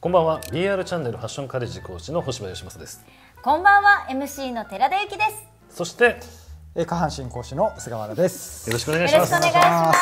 こんばんは。 BR チャンネルファッションカレッジ講師の星葉義正です。 こんばんは、 MC の寺田由紀です。 そして下半身講師の菅原です。 よろしくお願いします。 よろしくお願いします。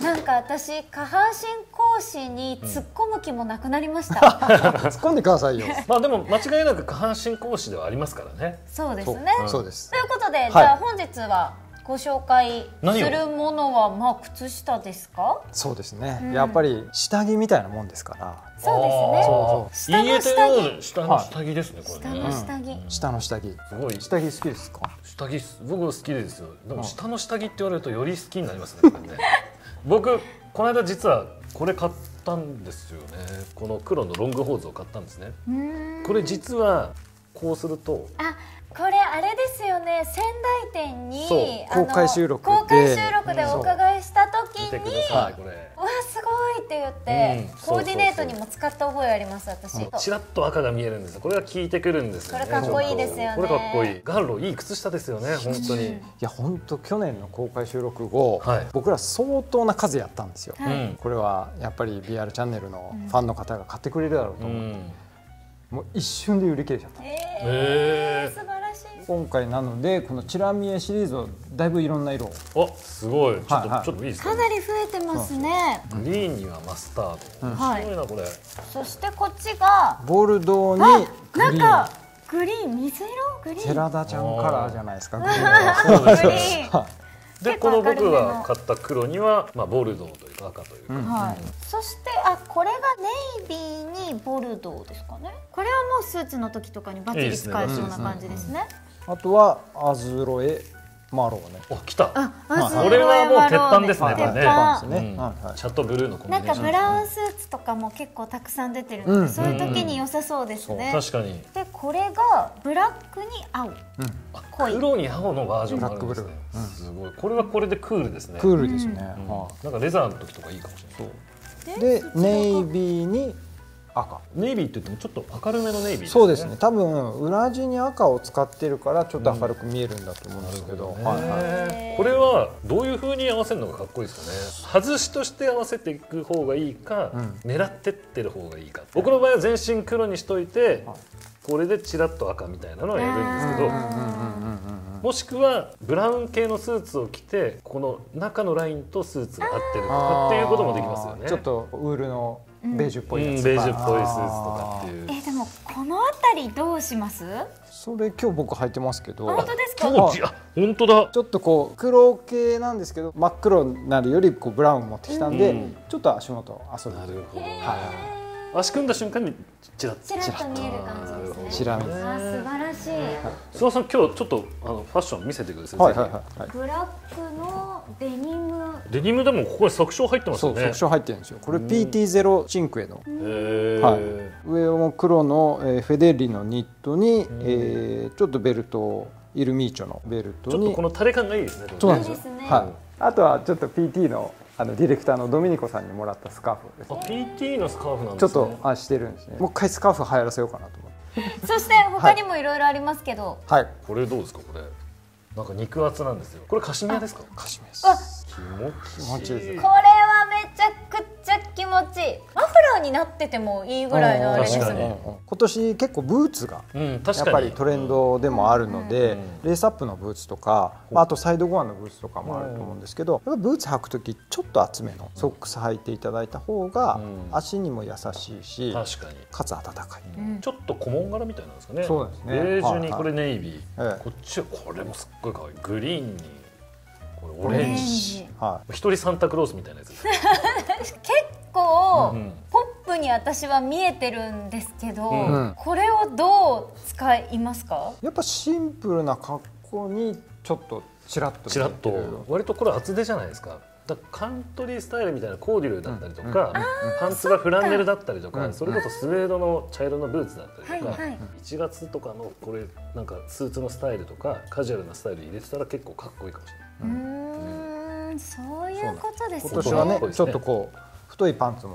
なんか私、下半身講師に突っ込む気もなくなりました。 突っ込んでくださいよ。 まあでも間違いなく下半身講師ではありますからね。 そうですね。 そうです。 ということで、じゃあ本日はご紹介するものはまあ靴下ですか？ そうですね。やっぱり下着みたいなもんですから。 そうですね。 下の下着ですね。これね。 下の下着。 すごい。 下着好きですか？ 下着僕好きですよ。でも下の下着って言われるとより好きになりますね。僕この間実はこれ買ったんですよね。この黒のロングホーズを買ったんですね。これ実はこうすると。 これあれですよね、仙台店に公開収録でお伺いした時にこれわすごいって言ってコーディネートにも使った覚えあります。私ちらっと赤が見えるんですよ。これが効いてくるんですよね。 これかっこいいですよね。 これかっこいい。ガンロいい靴下ですよね。本当に。いや本当去年の公開収録後、僕ら相当な数やったんですよ。これはやっぱり BR チャンネルのファンの方が買ってくれるだろうと思って、もう一瞬で売り切れちゃった。 素晴らしい。 今回なのでこのチラ見えシリーズをだいぶいろんな色を。 すごい。ちょっといいですか？ かなり増えてますね。 グリーンにはマスタード。面白いなこれ。 そしてこっちがボルドーにグリーン。 なんかグリーン、水色グリーン。 寺田ちゃんカラーじゃないですか。グリーン。でこの僕が買った黒にはボルドーというか赤というか。 そしてこれがネイビーにボルドーですかね。これはもうスーツの時とかにバッチリ使えそうな感じですね。 あとはアズロエマローね。 来た。これはもう鉄板ですね。 鉄板ですね。 シャトブルーのコンビネーション。 なんかブラウンスーツとかも結構たくさん出てるので、そういう時に良さそうですね。 確かに。 でこれがブラックに青。 黒に青のバージョンがあるんですね。すごい。これはこれでクールですね。 クールですね。 なんかレザーの時とかいいかもしれない。 でネイビーに赤。 ネイビーって言ってもちょっと明るめのネイビーですね。 そうですね。多分裏地に赤を使ってるからちょっと明るく見えるんだと思うんですけど。これはどういう風に合わせるのがかっこいいですかね。外しとして合わせていく方がいいか、狙ってってる方がいいか。僕の場合は全身黒にしといて、これでチラッと赤みたいなのをやるんですけど、もしくはブラウン系のスーツを着てこの中のラインとスーツが合ってるとかっていうこともできますよね。 ちょっとウールのベージュっぽいやつとか、 ベージュっぽいスーツとかっていう。 でもこの辺りどうします？ それ今日僕履いてますけど。 本当ですか？ 本当だ。 ちょっとこう黒系なんですけど、真っ黒になるよりこうブラウン持ってきたんで、ちょっと足元遊び。 なるほど。足組んだ瞬間にチラッと見える感じですね。 チラ見。 素晴らしい。 菅さん今日ちょっとファッション見せてください。 ブラックのデニム。 デニムでもここに索條入ってますよね。 そう、索條入ってるんですよ。これ PT0 チンクエの。上も黒のフェデリのニットにちょっとベルト、イルミーチョのベルトに。 ちょっとこの垂れ感がいいですね。 そうなんですよ。あとはちょっと PT のディレクターのドミニコさんにもらったスカーフですね。 PT のスカーフなんですね。 ちょっとしてるんですね。もう一回スカーフ流行らせようかなと思って。 そして他にもいろいろありますけど。 これどうですかこれ。なんか肉厚なんですよ。これカシミヤですか？ カシミヤです。 気持ちいいです。 これはめちゃくちゃ気持ちいい。マフラーになっててもいいぐらいのあれですね。 今年結構ブーツがやっぱりトレンドでもあるので、レースアップのブーツとか、あとサイドゴアのブーツとかもあると思うんですけど、ブーツ履くときちょっと厚めのソックス履いていただいた方が足にも優しいし、かつ暖かい。 ちょっと小紋柄みたいなんですかね。 そうですね。 ベージュにこれネイビー、こっちはこれもすっごい可愛い。グリーンにこれオレンジ。一人サンタクロースみたいなやつです。 結構ポップに私は見えてるんですけど、これをどう使いますか？ やっぱシンプルな格好にちょっとチラッと割とこれ厚手じゃないですか。カントリースタイルみたいなコーデュロイだったりとか、パンツがフランネルだったりとか、それこそスウェードの茶色のブーツだったりとか、1月とかのこれなんかスーツのスタイルとかカジュアルなスタイル入れてたら結構かっこいいかもしれない。 そういうことですね。 今年はねちょっとこう太いパンツも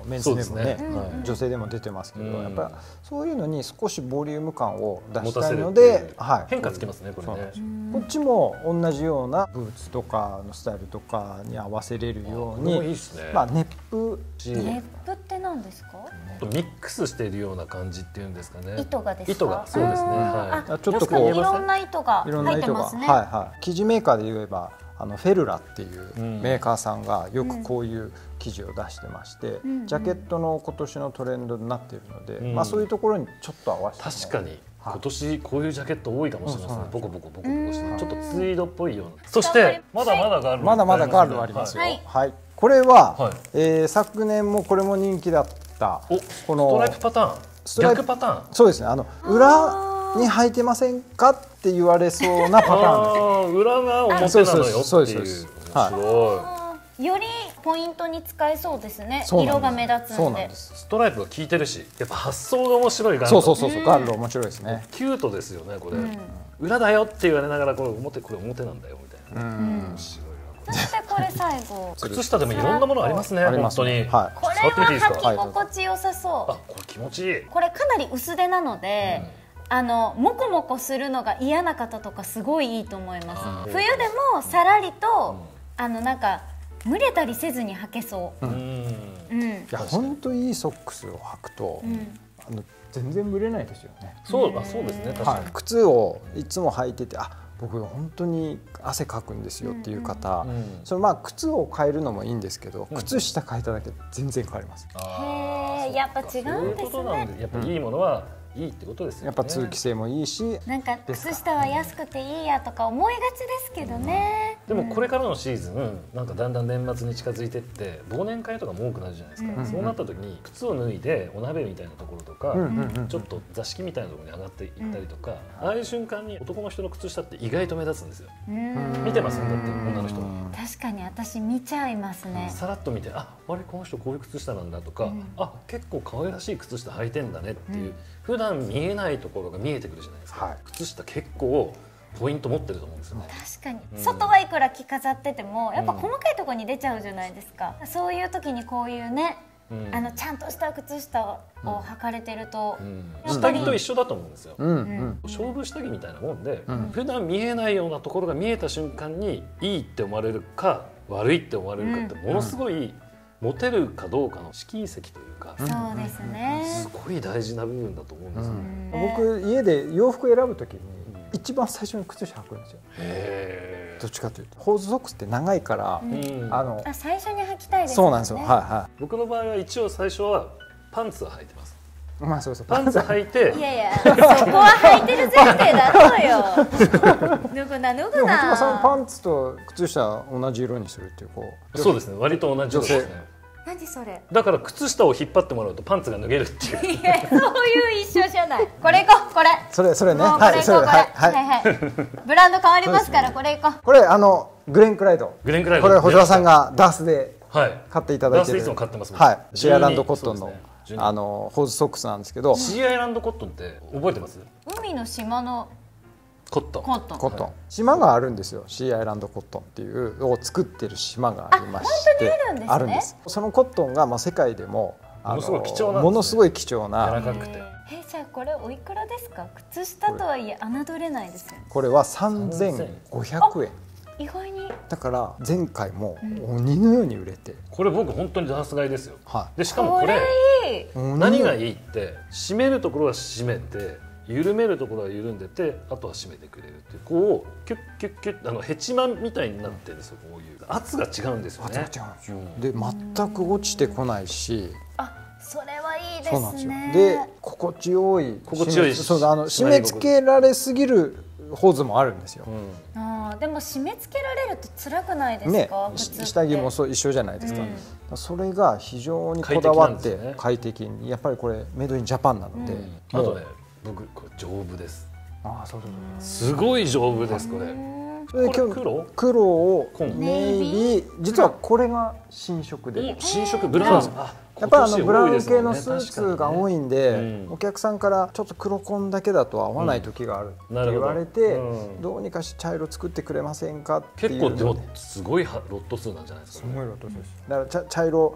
メンズでもね、女性でも出てますけど、やっぱりそういうのに少しボリューム感を出したいので、 変化つきますねこれね。 こっちも同じようなブーツとかのスタイルとかに合わせれるように、まあネップって何ですか？ ミックスしているような感じっていうんですかね。 糸がですか？ 糸がそうですね。はい。 ちょっとこういろんな糸が入ってますね。 はいはい。生地メーカーで言えばフェルラっていうメーカーさんがよくこういう生地を出してまして、ジャケットの今年のトレンドになっているので、まあそういうところにちょっと合わせて。 確かに。今年こういうジャケット多いかもしれないですね。ボコボコしてちょっとツイードっぽいような。そしてまだまだガールまだまだガールありますよ。はい。これは昨年もこれも人気だったこのストライプパターン、逆パターン。 そうですね。裏に履いてませんかって言われそうなパターンです。 裏が表なのよっていう。 よりポイントに使えそうですね。色が目立つんで。 ストライプが効いてるし、やっぱ発想が面白いガール。 そうガール面白いですね。 キュートですよねこれ。裏だよって言われながらこれ表なんだよみたいな。面白い。 そしてこれ最後。 靴下でもいろんなものありますね。本当に。 これは履き心地よさそう。 あ、これ気持ちいい。 これかなり薄手なので。モコモコするのが嫌な方とかすごいいいと思います。冬でもさらりとなんか蒸れたりせずに履けそう。いや本当いいソックスを履くと全然蒸れないですよね。 そうですね。確かに。 靴をいつも履いてて、僕本当に汗かくんですよっていう方、それまあ靴を変えるのもいいんですけど、靴下変えただけで全然変わります。 へえ、やっぱ違うんですね。 やっぱいいものはいいってことですよね。 やっぱ通気性もいいし、 なんか靴下は安くていいやとか思いがちですけどね。 でもこれからのシーズンなんかだんだん年末に近づいてって忘年会とかも多くなるじゃないですか。そうなった時に靴を脱いでお鍋みたいなところとかちょっと座敷みたいなところに上がっていったりとか、ああいう瞬間に男の人の靴下って意外と目立つんですよ。見てますだって女の人は。 確かに私見ちゃいますね。 さらっと見て、あれこの人こういう靴下なんだとか、結構可愛らしい靴下履いてんだねっていう。普段見えないところが見えてくるじゃないですか。靴下結構ポイント持ってると思うんですよね。確かに、外はいくら着飾っててもやっぱ細かいところに出ちゃうじゃないですか。そういう時にこういうね、ちゃんとした靴下を履かれてると、 下着と一緒だと思うんですよ。勝負下着みたいなもんで、普段見えないようなところが見えた瞬間にいいって思われるか悪いって思われるかってものすごいモテるかどうかの試金石というか、 そうですね。 すごい大事な部分だと思うんですよ。 僕家で洋服選ぶときに一番最初に靴下履くんですよ。どっちかというとホーズソックスって長いから最初に履きたいですね。 そうなんですよ。 僕の場合は一応最初はパンツは履いてます。 まあそうパンツ履いて、 いやそこは履いてる前提だろうよ。脱ぐな。でもさんパンツと靴下同じ色にするっていうそうですね。割と同じ色ですね。 何それ。 だから靴下を引っ張ってもらうとパンツが脱げるっていう。 いやそういう一緒じゃない。これいこうこれ。 それね。 ブランド変わりますからこれいこう。 これグレンクライド。これ細田さんがダースで買っていただいてる。 ダースいつも買ってます。 シーアイランドコットンのホーズソックスなんですけど。 シーアイランドコットンって覚えてます？ 海の島のコットン。 島があるんですよ。シーアイランドコットンっていうを作ってる島がありまして、あるんです。そのコットンが世界でもものすごい貴重な。 柔らかくて。 じゃあこれおいくらですか？靴下とはいえ侮れないですよね。 これは3500円。 意外に。 だから前回も鬼のように売れて。 これ僕本当にダース買いですよ。でしかもこれ何がいいって締めるところは締めて。緩めるところは緩んでて、あとは締めてくれるっていう、こうキュッキュッキュッヘチマみたいになってるんですよ。こういう圧が違うんですよね。 圧が違うんですよ。で全く落ちてこないし、 それはいいですね。 で心地よい締め付けられすぎるホーズもあるんですよ。 でも締め付けられると辛くないですか？ 下着も一緒じゃないですか。それが非常にこだわって快適に、やっぱりこれメイドインジャパンなので。 あとね、僕これ丈夫です。すごい丈夫です。これ黒をネイビー、実はこれが新色で、 新色ブラウン。 やっぱりブラウン系のスーツが多いんで、お客さんからちょっと黒紺だけだと合わない時があるって言われて、どうにかして茶色作ってくれませんかっていう。 結構でもすごいロット数なんじゃないですか。 すごいロット数です。だから茶色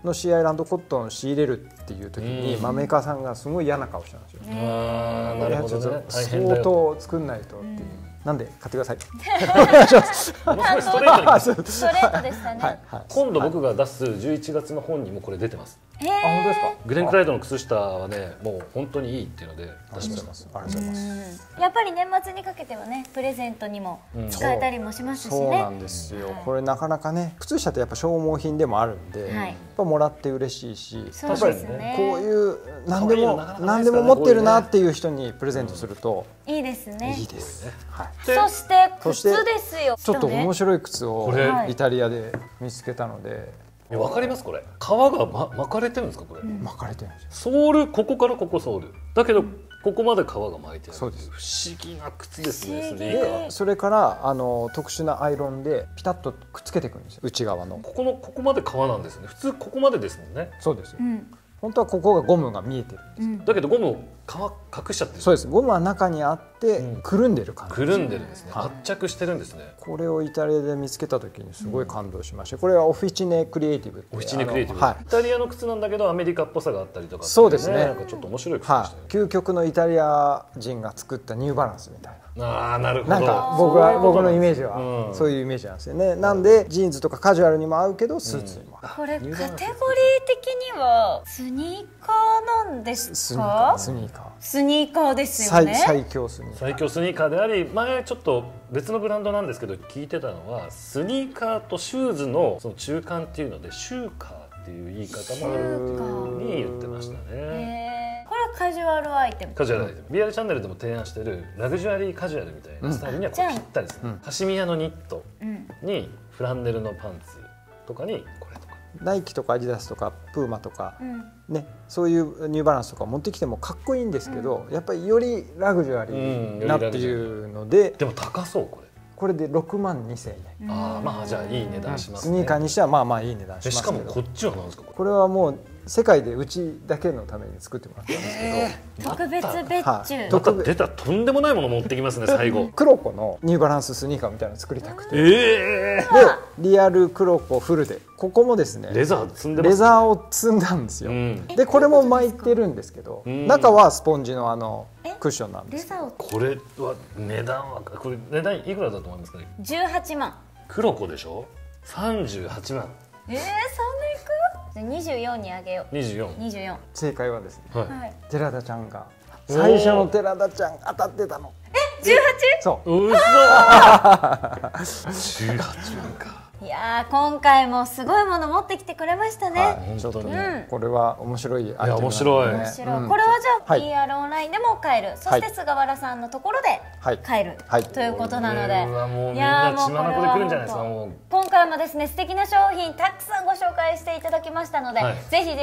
のシーアイランドコットンを仕入れるっていう時に、メーカーさんがすごい嫌な顔したんですよ。 なるほどね。 相当作んないとっていう。なんで買ってください。 ものすごいストレートに。 ストレートでしたね。 今度僕が出す11月の本にもこれ出てます。 あ、本当ですか。 グレン・クライドの靴下はね、もう本当にいいっていうので出します。 ありがとうございます。 やっぱり年末にかけてはね、プレゼントにも使えたりもしますしね。 そうなんですよ。これなかなかね、靴下ってやっぱ消耗品でもあるんで、やっぱもらって嬉しいし、やっぱりこういう何でも持ってるなっていう人にプレゼントするといいですね。 いいです。はい。 そして靴ですよ。 ちょっと面白い靴をイタリアで見つけたので。 わかりますこれ。革が巻かれてるんですかこれ。 巻かれてるんですよ。 ソールここからここソール。だけどここまで革が巻いてある。 そうです。 不思議な靴ですね。スニーカー。 それから特殊なアイロンでピタッとくっつけていくんですよ。内側の。 ここまで革なんですね。普通ここまでですもんね。 そうですよ。本当はここがゴムが見えてるんです。 だけどゴムを隠しちゃってる。 そうです。ゴムは中にあってくるんでる感じ。 くるんでるんですね。圧着してるんですね。 これをイタリアで見つけた時にすごい感動しました。これはオフィチネクリエイティブ。 オフィチネクリエイティブ。イタリアの靴なんだけどアメリカっぽさがあったりとか。 そうですね。 なんかちょっと面白い靴でしたね。 究極のイタリア人が作ったニューバランスみたいな。 ああ、なるほど。 なんか僕のイメージはそういうイメージなんですよね。なんでジーンズとかカジュアルにも合うけどスーツにも合う。 これカテゴリー的にはスニーカーなんですか？ スニーカー。 スニーカーですよね。 最強スニーカー。 最強スニーカーであり、前ちょっと別のブランドなんですけど聞いてたのはスニーカーとシューズのその中間っていうのでシューカーっていう言い方もあるに言ってましたね。 これはカジュアルアイテム。 カジュアルアイテム。BR チャンネルでも提案してるラグジュアリーカジュアルみたいなスタイルにはこれぴったりですね。カシミヤのニットにフランネルのパンツとかにこれとか。 ナイキとかアディダスとかプーマとか、ね、そういうニューバランスとか持ってきてもかっこいいんですけど、やっぱりよりラグジュアリーなっていうので、 でも高そうこれ。 これで6万2000円。 ああ、まあじゃあいい値段しますね。 スニーカーにしてはまあまあいい値段しますけど。 しかもこっちは何ですかこれはもう世界でうちだけのために作ってもらったんですけど、 特別別注。 また出たとんでもないもの持ってきますね最後。 クロコのニューバランススニーカーみたいなの作りたくて、 でリアルクロコフルでここもですねレザー積んでますね。 レザーを積んだんですよ。でこれも巻いてるんですけど、中はスポンジのクッションなんです。 これは値段はこれ値段いくらだと思いますかね。 18万。 クロコでしょ。38万。 そんないく？24にあげよう。24。 正解はですね、寺田ちゃんが最初の寺田ちゃん当たってたの。 18？ そう。 うそ。18か。 いやー、今回もすごいもの持ってきてくれましたね。 ちょっとね、これは面白いアイテムなんでね。 面白い。 これはじゃあ PR オンラインでも買える、そして菅原さんのところで買えるということなので、 いやもうみんな血眼で来るんじゃないですか。 今回もですね、素敵な商品たくさんご紹介していただきましたので、ぜひ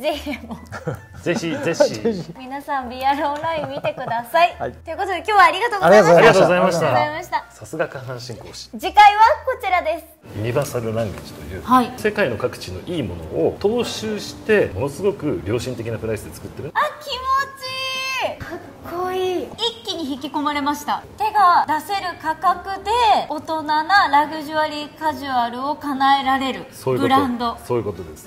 皆さん PR オンライン見てください。ということで今日はありがとうございました。 ありがとうございました。さすが下半身講師。 次回はこちらです。 ユニバーサルランゲージという、世界の各地のいいものを踏襲してものすごく良心的なプライスで作ってる。 あ、気持ちいい。かっこいい。一気に引き込まれました。手が出せる価格で大人なラグジュアリーカジュアルを叶えられるブランド。 そういうことです。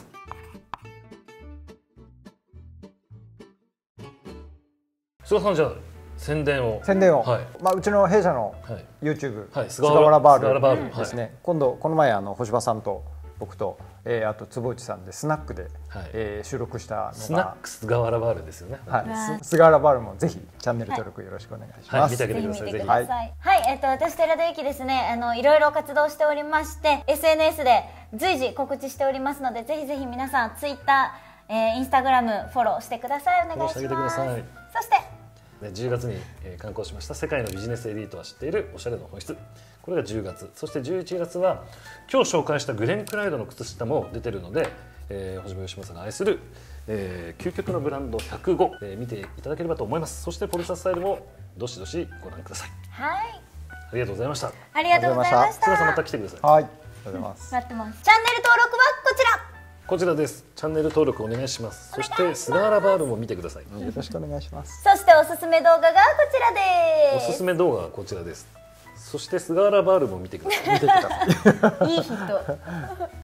菅さん、じゃあ宣伝を、まあうちの弊社の YouTube 菅原バールですね。今度この前星葉さんと僕とあと坪内さんでスナックで収録したのがスナック菅原バールですよね。 菅原バールもぜひチャンネル登録よろしくお願いします。 見てあげてください。ぜひ。 はい、私寺田由紀ですね、いろいろ活動しておりまして SNS で随時告知しておりますので、ぜひぜひ皆さん Twitter、Instagram フォローしてください。お願いします。そして 10月に刊行しました世界のビジネスエリートは知っているおしゃれの本質、これが10月、そして11月は今日紹介したグレン・クライドの靴下も出てるので、星葉芳正が愛する、究極のブランド105、見ていただければと思います。そしてポルシャスタイルもどしどしご覧ください。 はい、 ありがとうございました。 ありがとうございました。 菅さんまた来てください。 はい、ありがとうございます。 待ってます。チャンネル登録はこちらです。チャンネル登録お願いします。そして菅原バールも見てください。 よろしくお願いします。 そしておすすめ動画がこちらです。 おすすめ動画はこちらです。そして菅原バールも見てください。 見てください。 いい人。